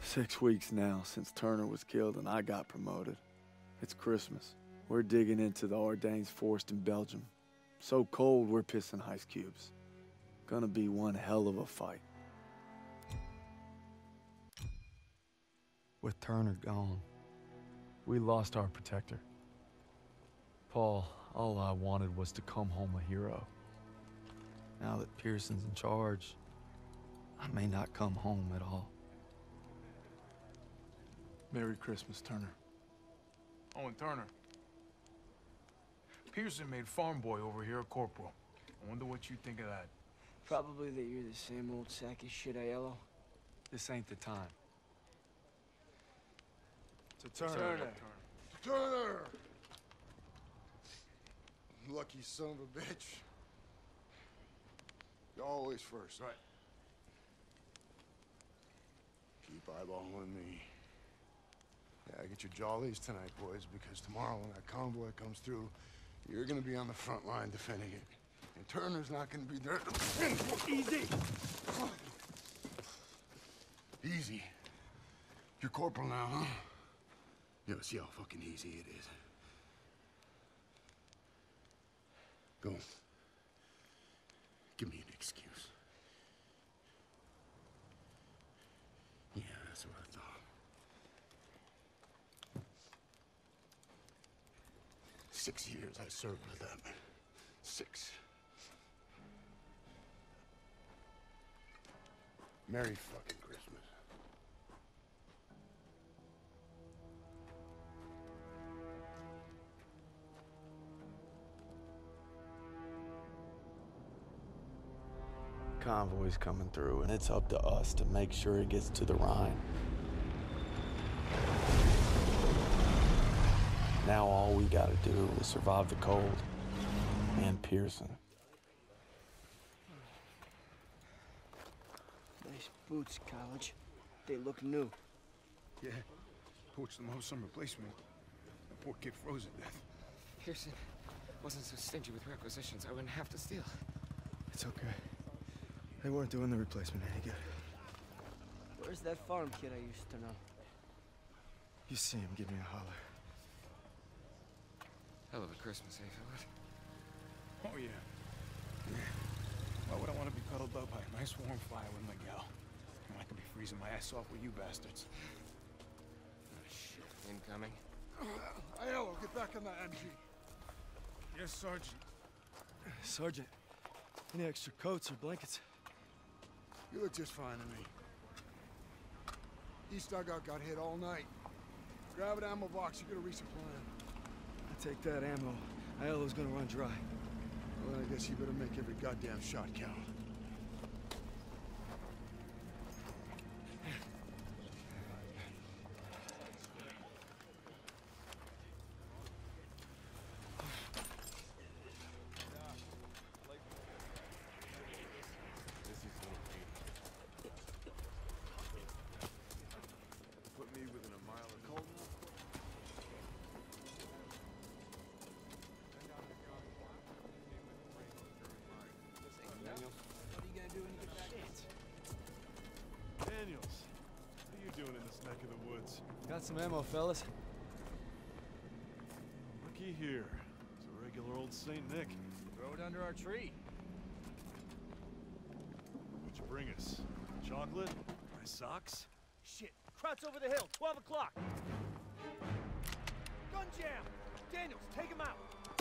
6 weeks now since Turner was killed and I got promoted. It's Christmas. We're digging into the Ardennes forest in Belgium. So cold, we're pissing ice cubes. Gonna be one hell of a fight. With Turner gone, we lost our protector. Paul, all I wanted was to come home a hero. Now that Pearson's in charge, I may not come home at all. Merry Christmas, Turner. Oh, and Turner. Pearson made farm boy over here a corporal. I wonder what you think of that. Probably that you're the same old sack of shit, Aiello. This ain't the time. To Turner. Turner! Lucky son of a bitch. You're always first. Right. Keep eyeballing me. Yeah, get your jollies tonight, boys, because tomorrow when that convoy comes through, you're gonna be on the front line defending it. And Turner's not gonna be there to defend. Easy! Easy. You're corporal now, huh? Yeah, see how fucking easy it is. Go. Give me an excuse. Yeah, that's what I thought. Six years I served with them. 6. Merry fucking Christmas. Convoy's coming through, and it's up to us to make sure it gets to the Rhine. Now all we gotta do is survive the cold and Pearson. Nice boots, College. They look new. Yeah, poached them off some replacement. The poor kid froze to death. Pearson wasn't so stingy with requisitions. I wouldn't have to steal. It's okay. They weren't doing the replacement any good. Where's that farm kid I used to know? You see him, give me a holler. Hell of a Christmas, eh, Philip? Oh, yeah. Why would I want to be cuddled up by a nice warm fire with Miguel? When I could be freezing my ass off with you bastards. Oh, shit. Incoming. Aiello, get back on the MG. Yes, Sergeant. Sergeant, any extra coats or blankets? You look just fine to me. East dugout got hit all night. Grab an ammo box, you gotta resupply. I take that ammo. Aiello's gonna run dry. Well, I guess you better make every goddamn shot count. Daniels, what are you doing in this neck of the woods? Got some ammo, fellas. Looky here. It's a regular old Saint Nick. Throw it under our tree. What'd you bring us? Chocolate? My socks? Shit. Kraut's over the hill. 12 o'clock. Gun jam. Daniels, take him out.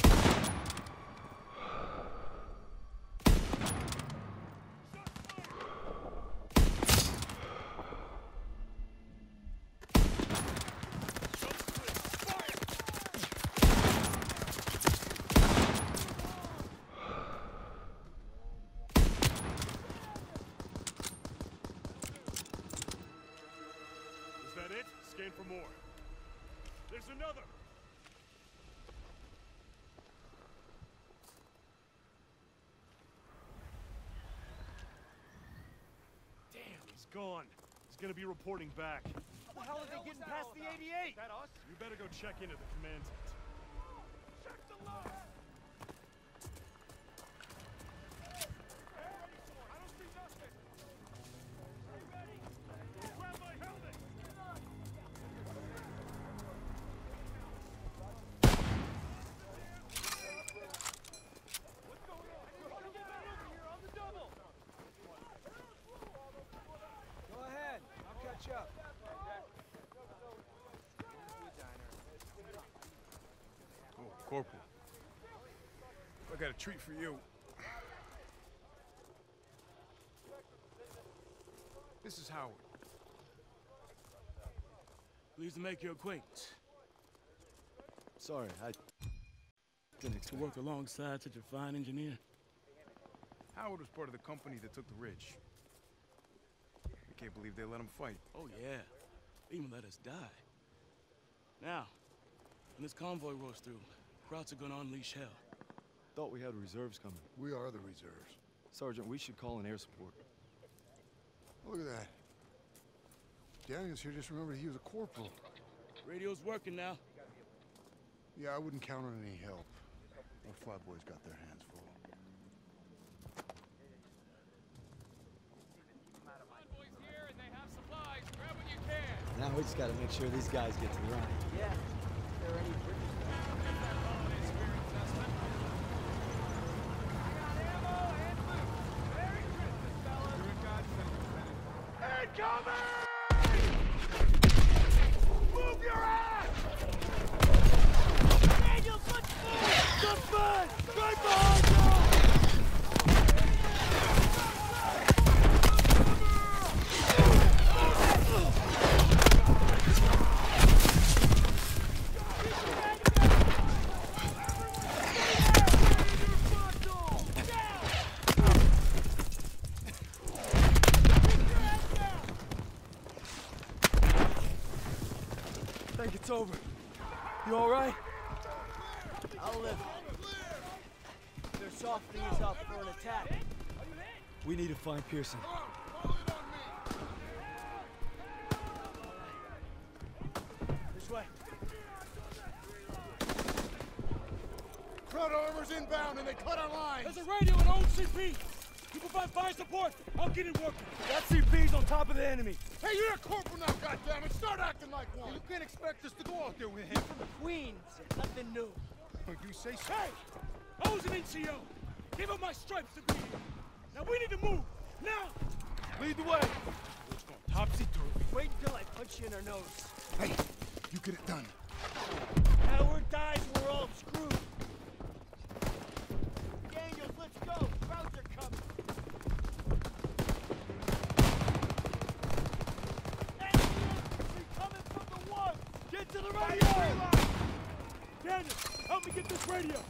Scan for more. There's another! Damn, he's gone. He's gonna be reporting back. How the hell are they getting past the 88? Is that us? You better go check into the command tent. Check the load! I don't see nothing! Are you ready? Grab my helmet! Corporal. I got a treat for you. This is Howard. Pleased to make your acquaintance. Sorry, I didn't To work alongside such a fine engineer. Howard was part of the company that took the ridge. I can't believe they let him fight. Oh yeah, they even let us die. Now, when this convoy rolls through, Krauts are gonna unleash hell. Thought we had reserves coming. We are the reserves. Sergeant, we should call in air support. Look at that. Daniels here just remembered he was a corporal. Radio's working now. Yeah, I wouldn't count on any help. Our flatboys got their hands full. Convoy's here and they have supplies. Grab what you can. Now we just gotta make sure these guys get to the ride. Yeah. There are any bridges? Move your ass! Daniels, let's move! Good man! Right behind you! I think it's over. You all right? I'll live. They're softening us up for an attack. We need to find Pearson. This way. Crowd armor's inbound and they cut our lines! There's a radio and OCP. You provide fire support. I'll get it working. That CP's on top of the enemy. Hey, you're a corporal now, goddammit! Start acting like one! You can't expect us to go out there with him. Queens. Nothing new. You say so? Hey! I was an NCO. Give up my stripes to be here. Now we need to move. Now! Lead the way. It's going topsy-turvy. Wait until I punch you in our nose. Hey, you get it done. Howard dies, we're all screwed. Daniels, let's go. Crowds are coming. Infantry coming from the one. Get to the radio! Daniel, help me get this radio.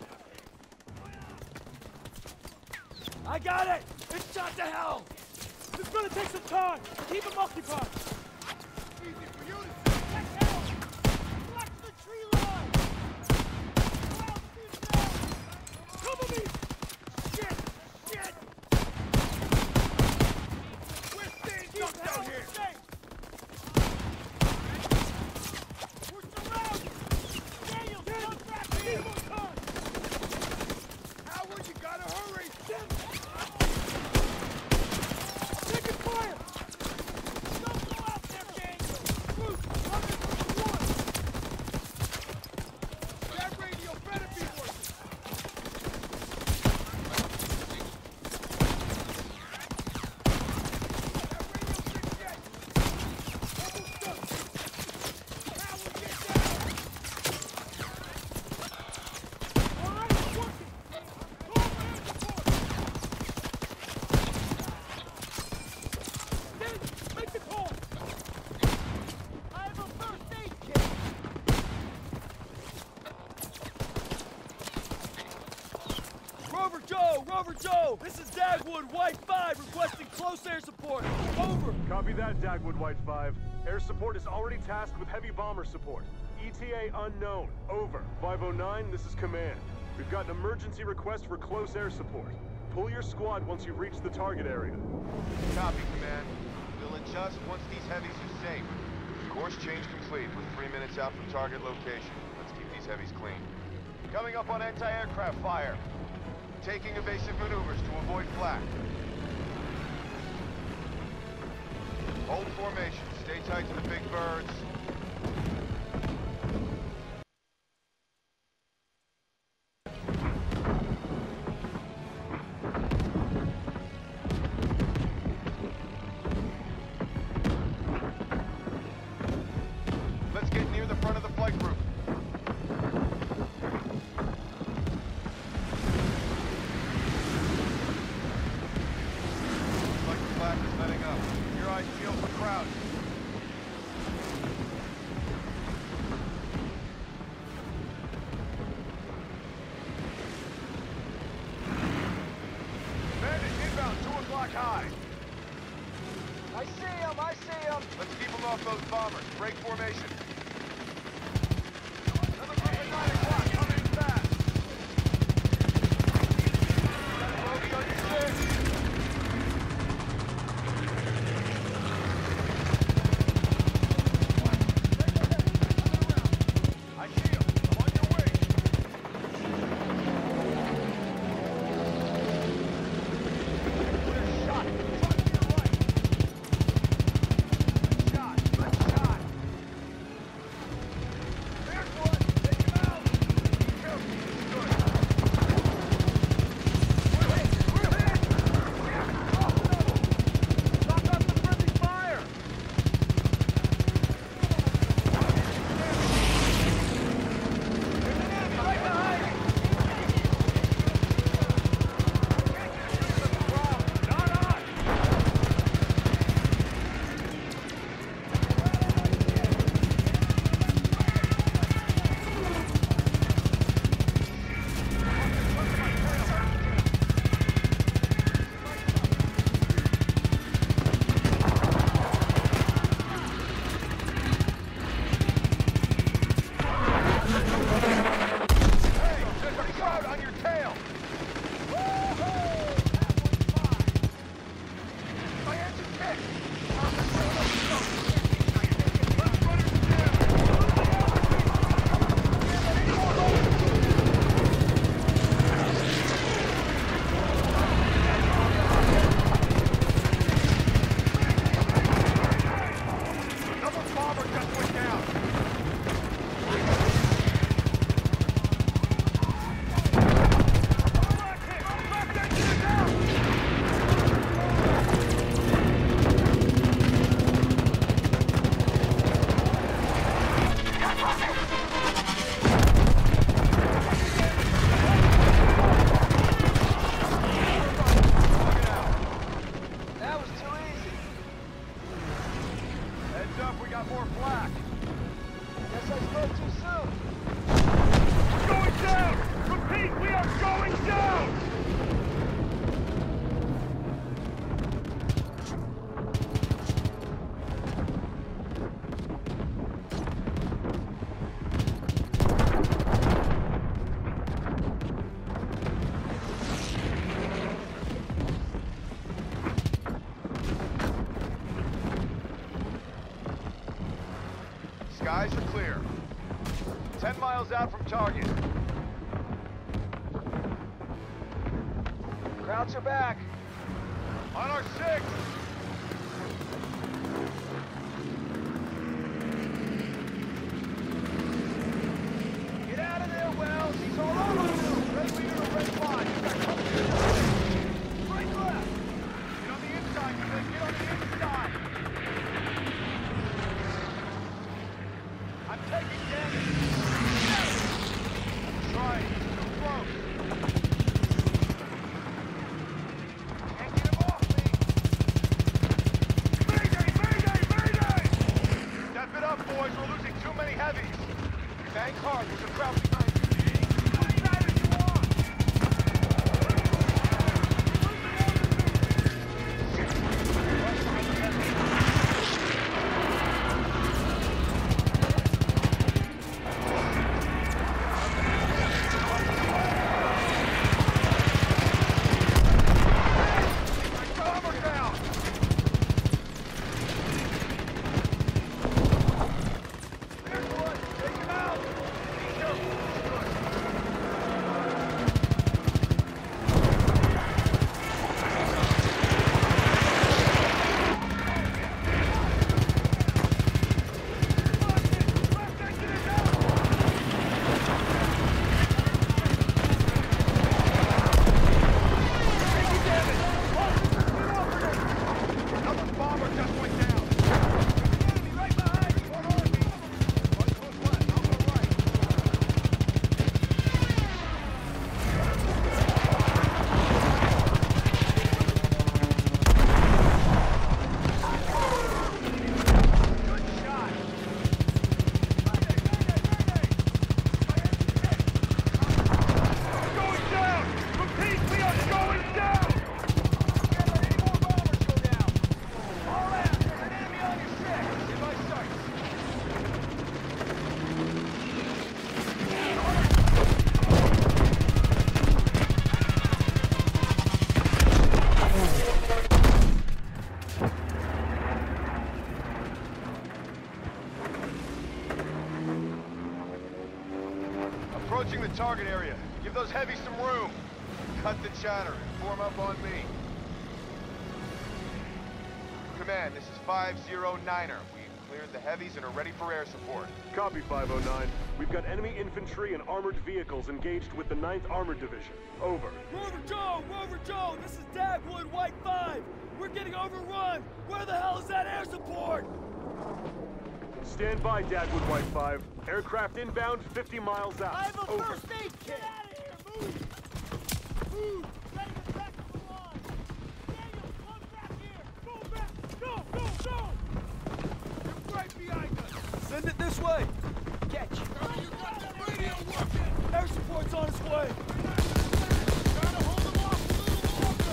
I got it! It's shot to hell! It's gonna take some time. Keep them occupied. Easy for you to say. Check out. Watch the tree line. Crowds is down. Cover me! Shit! Shit! We're staying stuck down here! We're surrounded! Daniel, don't grab me! Need more time! Howard, you gotta hurry! Taking fire! Don't go out there, Daniel! Bruce, coming from the one! That radio better be working! All right, it's working! Call for air support! Daniel, make the call! I have a first aid kit! Rover Joe! This is Dagwood, White 5, requesting close air support. Over! Copy that, Dagwood White 5. Air support is already tasked with heavy bomber support. ETA unknown. Over. 509, this is command. We've got an emergency request for close air support. Pull your squad once you've reached the target area. Copy, Command. We'll adjust once these heavies are safe. Course change complete. We're 3 minutes out from target location. Let's keep these heavies clean. Coming up on anti-aircraft fire. Taking evasive maneuvers to avoid flak. Hold formation. Stay tight to the big birds. Let's get near the front of the flight group. I see him! I see him! Let's keep him off those bombers. Break formation. Another group at 9 o'clock, coming fast. Got a bogey on your 6. I see him. I'm on your way. Clear shot. Front to your right. Good shot. Good shot. There's one. Take him out. Careful. Good. We're hit. We're hit. Stop them. Stop up the friendly fire. Right behind you! Not on! Hey, there's a crowd on your tail! Woo-hoo! My engine kicked! Let's run it another bomber just went down! That was too easy. Heads up, we got more flak. Guess I spoke too soon. We're going down! Repeat, we are going down! Skies are clear. 10 miles out from target. Krauts are back. On our 6! Get out of there, Wells! He's all over you! Ready for you to red line. You got company. Right left! Get on the inside, you think. Get on the inside! I'm taking damage! Try it. He's too close. Can't get him off me! Mayday! Mayday! Mayday! Step it up, boys. We're losing too many heavies. Bank hard. There's a crowd behind you. How many riders you want? Bomber down! There's one! Take him out! approaching the target area. Give those heavies some room. Cut the chatter and form up on me. Command, this is 509er. We've cleared the heavies and are ready for air support. Copy, 509. We've got enemy infantry and armored vehicles engaged with the 9th Armored Division. Over. Rover Joe, this is Dagwood, White 5. We're getting overrun. Where the hell is that air support? Stand by, Dagwood, White 5. Aircraft inbound 50 miles out. I have a Over. first aid kit! Get out of here! Move! Move! Ready to back to the line! Daniel, come back here! Go back! Go! They're right behind us! Send it this way. Catch! You got that radio working! Air support's on its way. Gotta hold them off a little longer!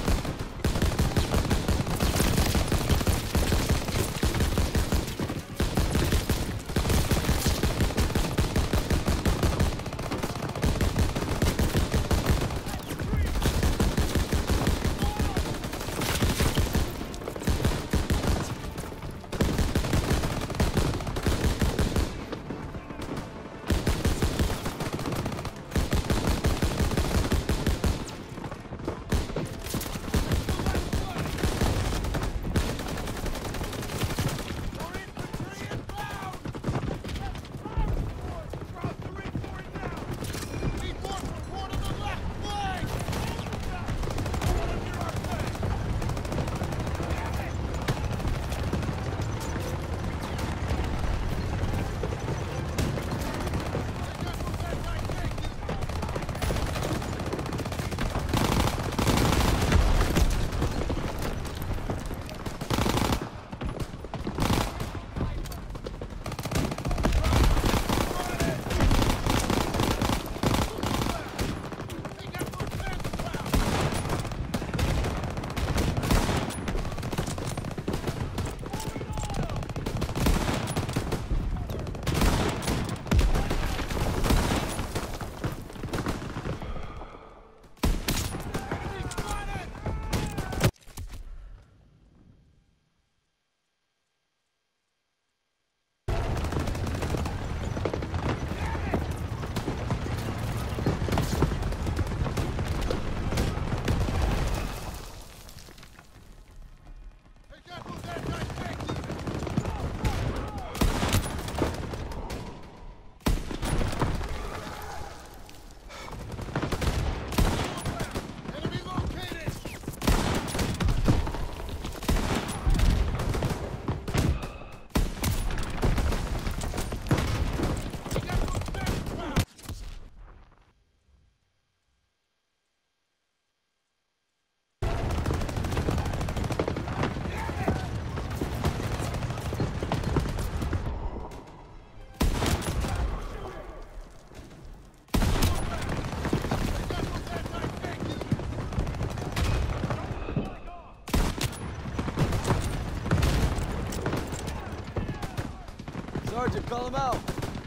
Sergeant, call him out.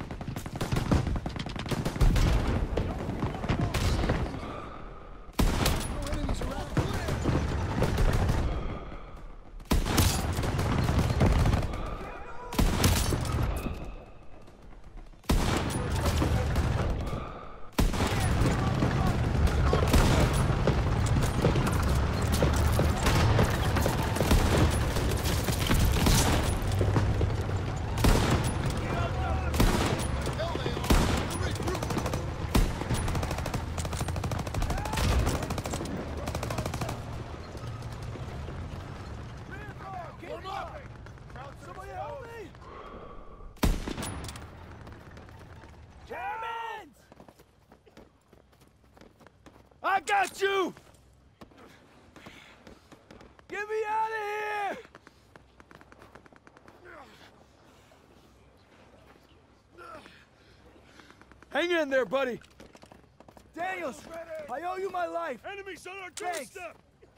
Somebody help me! Germans! I got you! Get me out of here! Hang in there, buddy. Daniels, I owe you my life. Enemies on our Thanks. doorstep!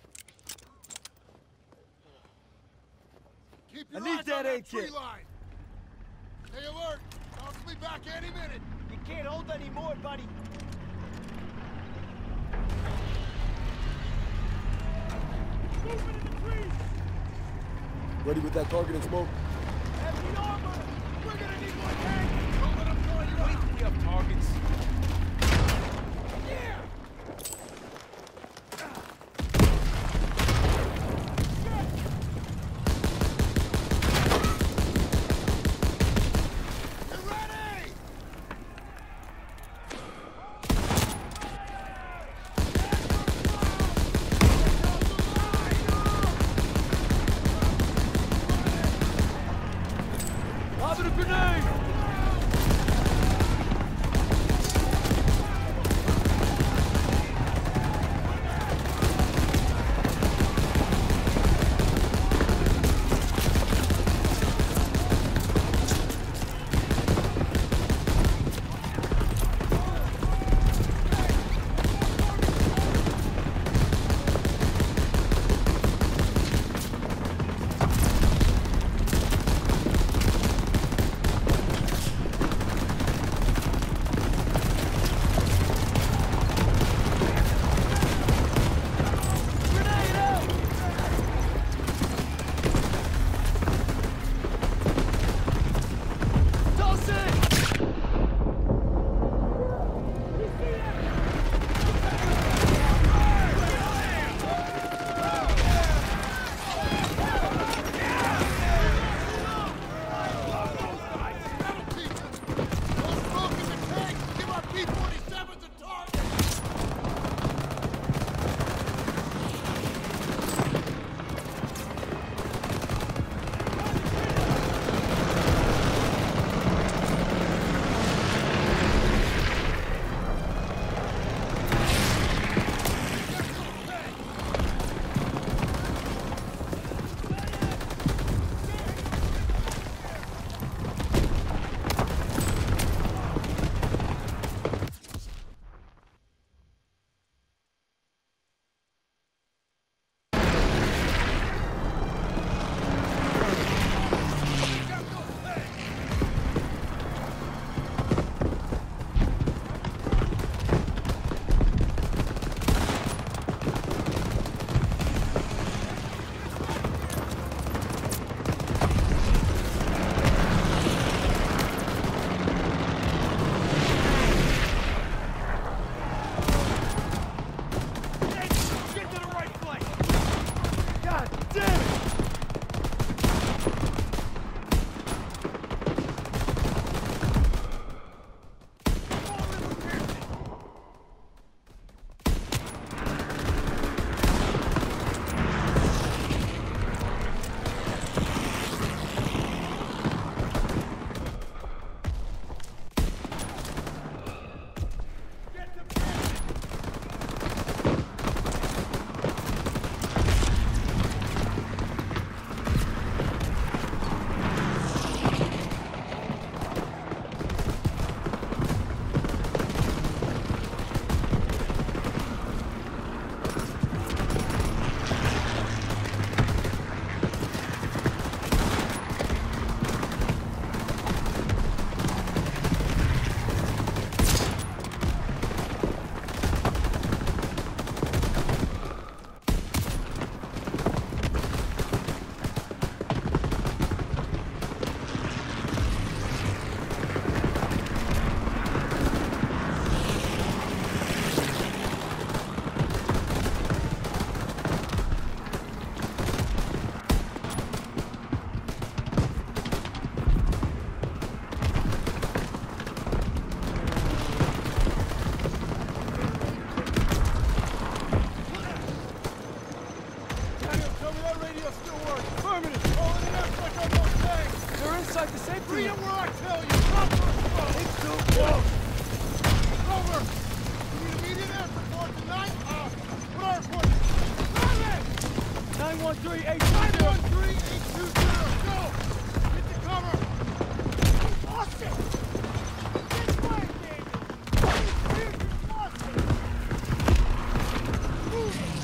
Keep I your need eyes that on that aid tree kit. line. Stay alert. I'll be back any minute. You can't hold any more, buddy. Moving in the trees. Ready with that target and smoke? Heavy armor! We're gonna need more tanks! Don't let them throw you out. We have targets. guys, the same Bring thing. it where I tell you! Drop first! It's too close. Over! You need immediate air support tonight? What are reports? 913 820. 913 820! Go! Get the cover! Lost it! This way, Daniel! Pearson's lost it! Move it!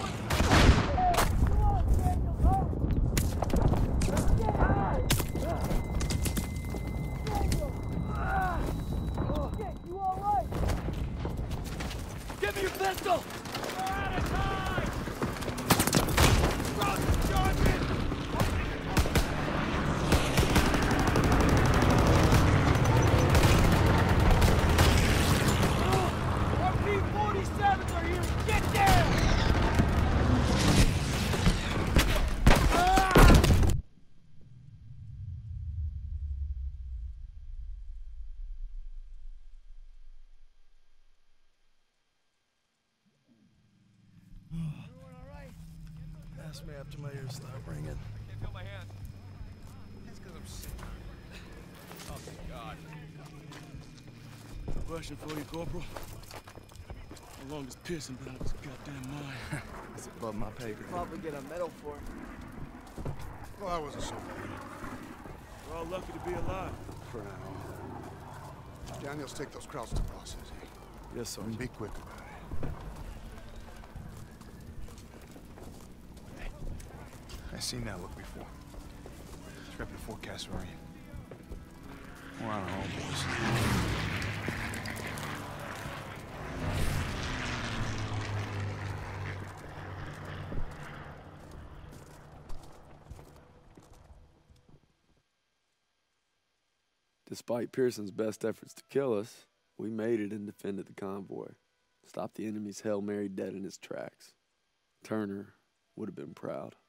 Come on, Daniel, hurry! Let's get high! Daniel! Shit, you all right? Give me your pistol! We're out of time! Cross the charges! Our P-47s are here! Get down! Ask me after my ears stop ringing. Can't feel my hand. That's because I'm sick. Oh, thank God. Question for you, Corporal. How long has Pearson been out of his goddamn mind? It's above my pay grade. Probably get a medal for it. Well, that wasn't so bad. We're all lucky to be alive. For now. Daniels, take those crowds to processing. Yes, sir. And be quick about it. Hey, I seen that look before. It's right before Kasserine. We're on our own, boys. Despite Pearson's best efforts to kill us, we made it and defended the convoy. Stopped the enemy's Hail Mary dead in its tracks. Turner would have been proud.